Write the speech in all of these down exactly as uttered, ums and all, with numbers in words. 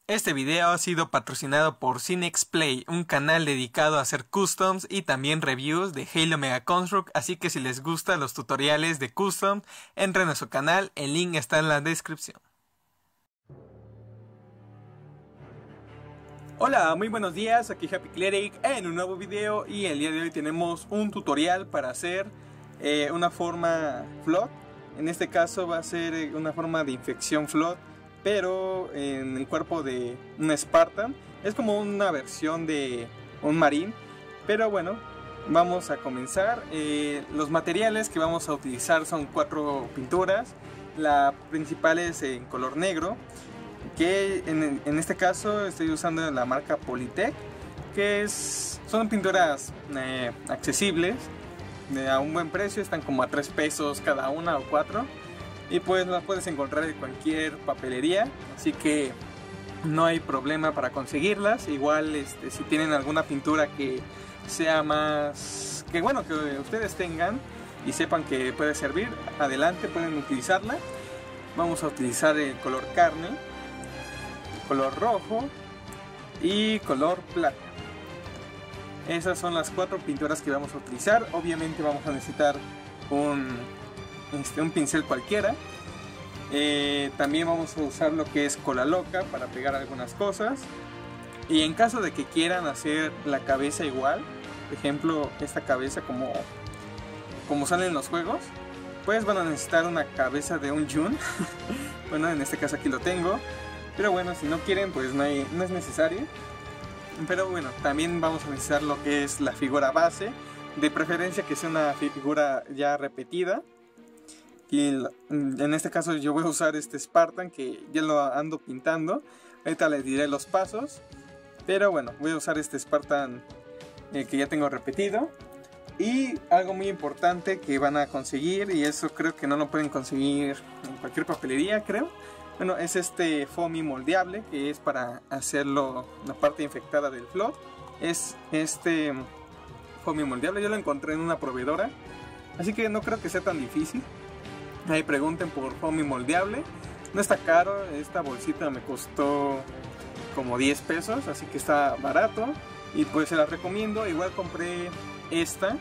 Este video ha sido patrocinado por CineXplay, un canal dedicado a hacer customs y también reviews de Halo Mega Construct, así que si les gustan los tutoriales de custom, entren a su canal, el link está en la descripción. Hola, muy buenos días, aquí Happy Cleric en un nuevo video y el día de hoy tenemos un tutorial para hacer eh, una forma flood. En este caso va a ser una forma de infección flood, pero en el cuerpo de un Spartan. Es como una versión de un marín, pero bueno, vamos a comenzar. Eh, los materiales que vamos a utilizar son cuatro pinturas. La principal es en color negro, que en, en este caso estoy usando la marca Polytech, que es, son pinturas eh, accesibles, de, a un buen precio, están como a tres pesos cada una o cuatro. Y pues las puedes encontrar en cualquier papelería, así que no hay problema para conseguirlas. Igual este, si tienen alguna pintura que sea más, que bueno, que ustedes tengan y sepan que puede servir, adelante, pueden utilizarla. Vamos a utilizar el color carne, color rojo y color plata. Esas son las cuatro pinturas que vamos a utilizar. Obviamente vamos a necesitar un Este, un pincel cualquiera. Eh, también vamos a usar lo que es cola loca para pegar algunas cosas. Y en caso de que quieran hacer la cabeza igual, por ejemplo esta cabeza como, como sale en los juegos, pues van a necesitar una cabeza de un Jun. Bueno, en este caso aquí lo tengo, pero bueno, si no quieren pues no, hay, no es necesario. Pero bueno, también vamos a necesitar lo que es la figura base, de preferencia que sea una figura ya repetida. Y en este caso yo voy a usar este Spartan que ya lo ando pintando. Ahorita les diré los pasos, pero bueno, voy a usar este Spartan eh, que ya tengo repetido. Y algo muy importante que van a conseguir, y eso creo que no lo pueden conseguir en cualquier papelería, creo. Bueno, es este foamy moldeable, que es para hacerlo la parte infectada del flood. Es este foamy moldeable, yo lo encontré en una proveedora, así que no creo que sea tan difícil. Ahí pregunten por foamy moldeable, no está caro, esta bolsita me costó como diez pesos, así que está barato y pues se la recomiendo. Igual compré esta,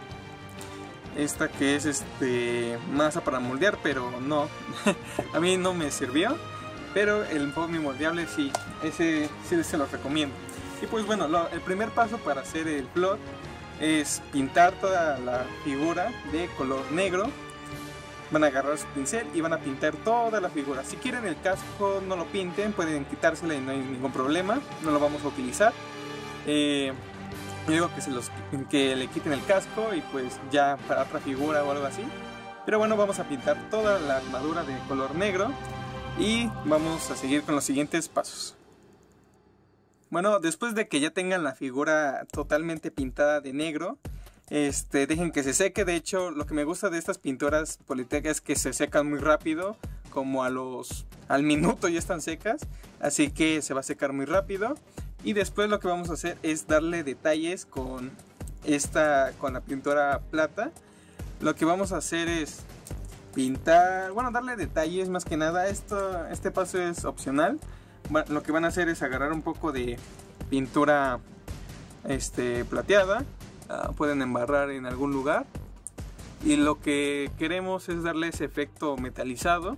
esta que es este masa para moldear, pero no, a mí no me sirvió, pero el foamy moldeable sí, ese sí se lo recomiendo. Y pues bueno, lo, el primer paso para hacer el flood es pintar toda la figura de color negro. Van a agarrar su pincel y van a pintar toda la figura. Si quieren el casco no lo pinten, pueden quitársela y no hay ningún problema, no lo vamos a utilizar. Eh, yo digo que, se los, que le quiten el casco y pues ya para otra figura o algo así. Pero bueno, vamos a pintar toda la armadura de color negro y vamos a seguir con los siguientes pasos. Bueno, después de que ya tengan la figura totalmente pintada de negro, Este, dejen que se seque. De hecho, lo que me gusta de estas pinturas Polytech es que se secan muy rápido, como a los al minuto ya están secas, así que se va a secar muy rápido. Y después lo que vamos a hacer es darle detalles con esta, con la pintura plata. Lo que vamos a hacer es pintar, bueno, darle detalles más que nada. Esto, este paso es opcional. Bueno, lo que van a hacer es agarrar un poco de pintura este, plateada. Uh, pueden embarrar en algún lugar y lo que queremos es darle ese efecto metalizado,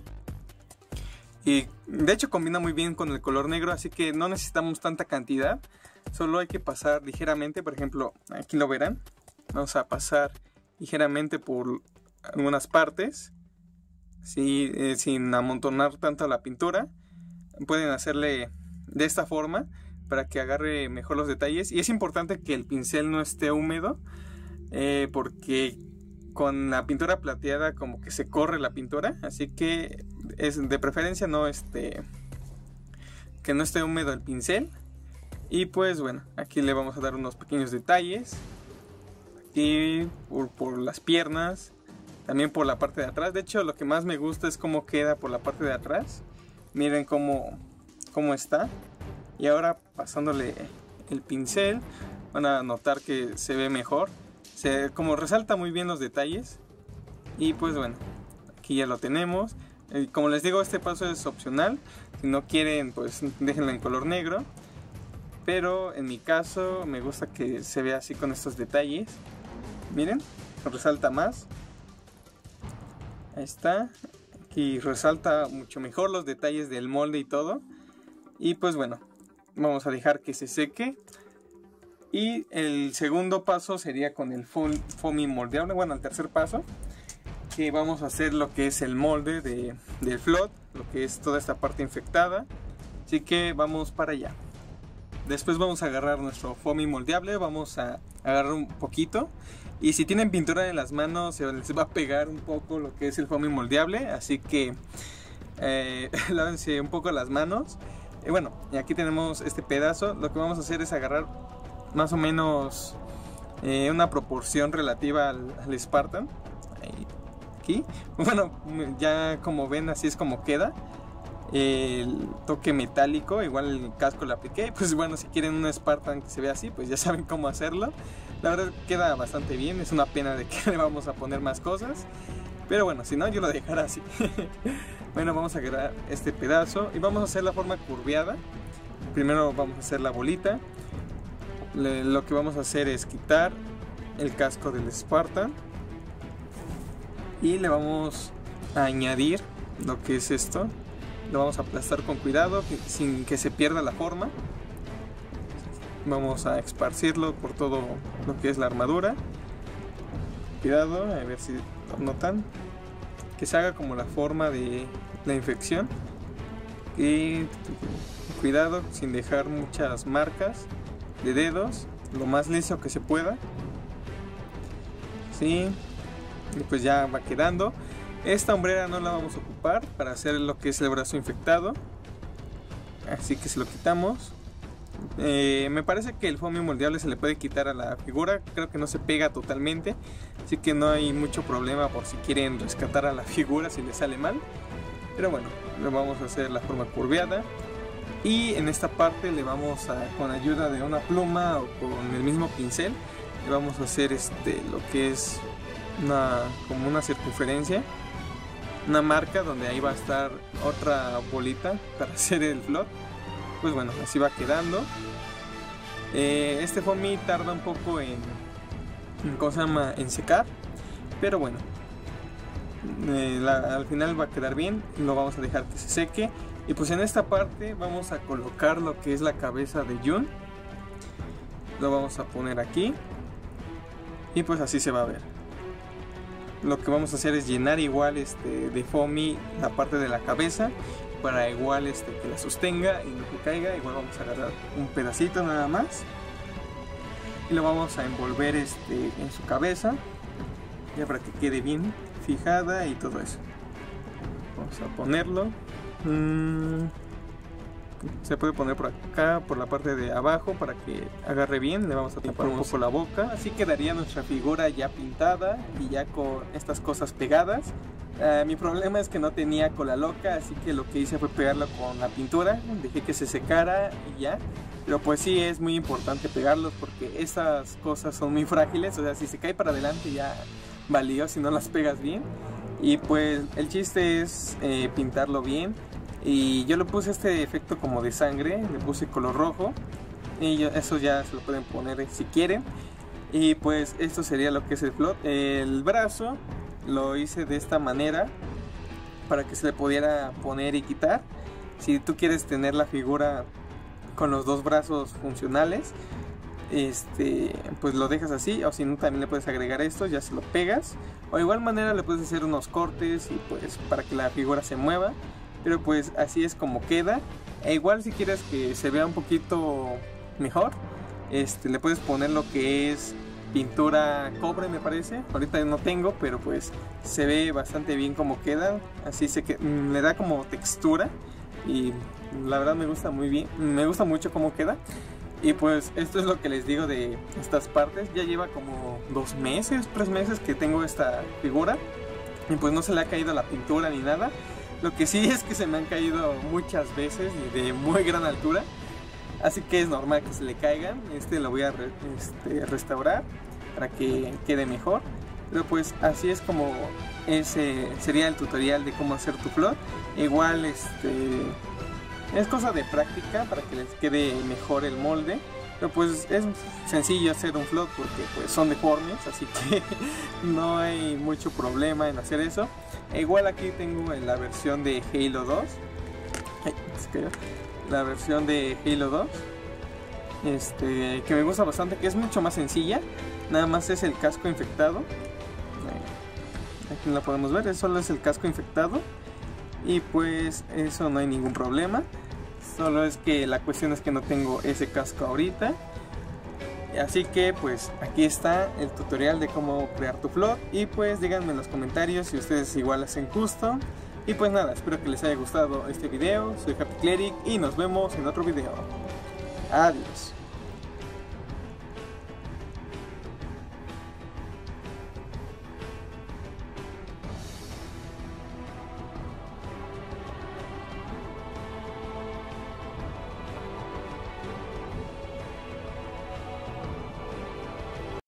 y de hecho combina muy bien con el color negro, así que no necesitamos tanta cantidad, solo hay que pasar ligeramente. Por ejemplo, aquí lo verán, vamos a pasar ligeramente por algunas partes, ¿sí? eh, sin amontonar tanto la pintura. Pueden hacerle de esta forma para que agarre mejor los detalles, y es importante que el pincel no esté húmedo, eh, porque con la pintura plateada como que se corre la pintura, así que es de preferencia no este, que no esté húmedo el pincel. Y pues bueno, aquí le vamos a dar unos pequeños detalles aquí por, por las piernas, también por la parte de atrás. De hecho, lo que más me gusta es cómo queda por la parte de atrás. Miren cómo, cómo está. Y ahora pasándole el pincel van a notar que se ve mejor, se, como resalta muy bien los detalles. Y pues bueno, aquí ya lo tenemos. Eh, como les digo, este paso es opcional. Si no quieren, pues déjenlo en color negro. Pero en mi caso me gusta que se vea así con estos detalles. Miren, resalta más. Ahí está. Aquí resalta mucho mejor los detalles del molde y todo. Y pues bueno, vamos a dejar que se seque. Y el segundo paso sería con el foamy moldeable. Bueno, el tercer paso, que vamos a hacer lo que es el molde de, del float, lo que es toda esta parte infectada. Así que vamos para allá. Después vamos a agarrar nuestro foamy moldeable, vamos a agarrar un poquito. Y si tienen pintura en las manos se les va a pegar un poco lo que es el foamy moldeable. Así que eh, lávense un poco las manos. Y bueno, y aquí tenemos este pedazo. Lo que vamos a hacer es agarrar más o menos eh, una proporción relativa al, al Spartan. Ahí, aquí. Bueno, ya como ven, así es como queda. El toque metálico, igual el casco lo apliqué. Pues bueno, si quieren un Spartan que se vea así, pues ya saben cómo hacerlo. La verdad queda bastante bien, es una pena de que le vamos a poner más cosas. Pero bueno, si no, yo lo dejaré así. Bueno, vamos a agarrar este pedazo y vamos a hacer la forma curveada. Primero vamos a hacer la bolita. Le, lo que vamos a hacer es quitar el casco del Spartan. Y le vamos a añadir lo que es esto. Lo vamos a aplastar con cuidado, sin que se pierda la forma. Vamos a esparcirlo por todo lo que es la armadura. Cuidado, a ver si lo notan. Que se haga como la forma de la infección. Y cuidado, sin dejar muchas marcas de dedos. Lo más liso que se pueda. Sí. Y pues ya va quedando. Esta hombrera no la vamos a ocupar para hacer lo que es el brazo infectado. Así que se lo quitamos. Eh, me parece que el foamy moldeable se le puede quitar a la figura. Creo que no se pega totalmente. Así que no hay mucho problema por si quieren rescatar a la figura si le sale mal. Pero bueno, le vamos a hacer la forma curveada. Y en esta parte le vamos a, con ayuda de una pluma o con el mismo pincel, le vamos a hacer este, lo que es una, como una circunferencia. Una marca donde ahí va a estar otra bolita para hacer el float. Pues bueno, así va quedando. eh, Este foamy tarda un poco en, en, ¿cómo se llama? En secar. Pero bueno, eh, la, al final va a quedar bien. Lo vamos a dejar que se seque. Y pues en esta parte vamos a colocar lo que es la cabeza de Jun. Lo vamos a poner aquí. Y pues así se va a ver. Lo que vamos a hacer es llenar igual este, de foamy la parte de la cabeza, para igual este, que la sostenga y no que caiga. Igual vamos a agarrar un pedacito nada más y lo vamos a envolver este, en su cabeza, ya para que quede bien fijada y todo eso. Vamos a ponerlo. mm, Se puede poner por acá, por la parte de abajo, para que agarre bien. Le vamos a tapar un poco la boca. Así quedaría nuestra figura ya pintada y ya con estas cosas pegadas. Uh, mi problema es que no tenía cola loca, así que lo que hice fue pegarlo con la pintura. Dejé que se secara y ya. Pero pues sí es muy importante pegarlos, porque estas cosas son muy frágiles. O sea, si se cae para adelante ya valió si no las pegas bien. Y pues el chiste es eh, pintarlo bien. Y yo le puse este efecto como de sangre, le puse color rojo. Y yo, eso ya se lo pueden poner si quieren. Y pues esto sería lo que es el float. El brazo lo hice de esta manera para que se le pudiera poner y quitar. Si tú quieres tener la figura con los dos brazos funcionales, este, pues lo dejas así. O si no, también le puedes agregar esto, ya se lo pegas. O de igual manera le puedes hacer unos cortes y pues para que la figura se mueva. Pero pues así es como queda. E igual si quieres que se vea un poquito mejor, este, le puedes poner lo que es pintura cobre, me parece. Ahorita no tengo, pero pues se ve bastante bien como queda. Así se que le da como textura y la verdad me gusta muy bien. Me gusta mucho cómo queda. Y pues esto es lo que les digo de estas partes. Ya lleva como dos meses, tres meses que tengo esta figura y pues no se le ha caído la pintura ni nada. Lo que sí es que se me han caído muchas veces y de muy gran altura. Así que es normal que se le caigan. Este lo voy a re, este, restaurar para que quede mejor. Pero pues así es como ese sería el tutorial de cómo hacer tu float. Igual este Es cosa de práctica para que les quede mejor el molde. Pero pues es sencillo hacer un float porque pues son deformes, así que no hay mucho problema en hacer eso. E igual aquí tengo la versión de Halo dos. Ay, la versión de Halo dos. Este, que me gusta bastante, que es mucho más sencilla. Nada más es el casco infectado. Aquí la podemos ver, solo es el casco infectado. Y pues eso no hay ningún problema. Solo es que la cuestión es que no tengo ese casco ahorita. Así que pues aquí está el tutorial de cómo crear tu float. Y pues díganme en los comentarios si ustedes igual hacen custom. Y pues nada, espero que les haya gustado este video. Soy Happy Cleric y nos vemos en otro video. Adiós.